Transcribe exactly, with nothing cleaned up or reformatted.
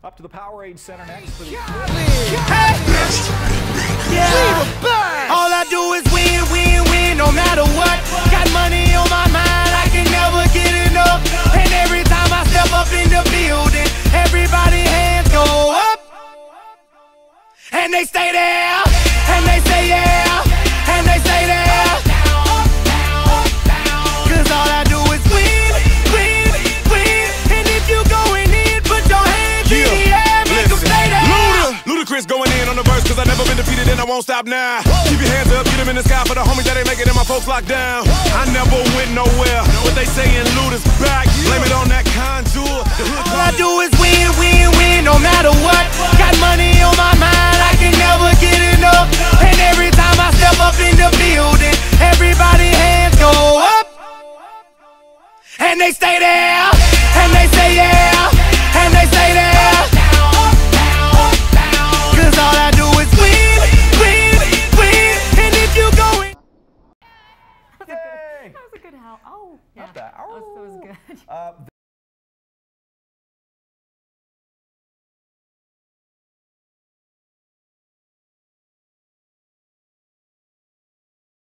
Up to the Powerade Center next for the... Hey. Yeah. All I do is win, win, win, no matter what. Got money on my mind, I can never get enough. And every time I step up in the building, everybody hands go up. And they stay there, and they say yeah, and they stay there. Cause all I do is win, win, win. And if you going in, put your hands in the air, make them stay there. Luda, Ludacris going in on the verse, cause I never been defeated and I won't stop now. Keep your hands up, get them in the sky for the homies that ain't make it and my folks locked down. I never went nowhere, but they saying Luda's back. Blame it on that contour. All I do is win, win, win, no matter what. Got money on my mind, I can never get enough. And every time I step up in the building, everybody hands go up. And they stay there, and they say yeah, and they stay there. Cause all I do is win, win, win. And if you go in... Yay! That was a good howl. Oh, yeah. Not bad. That was, that was good. Uh,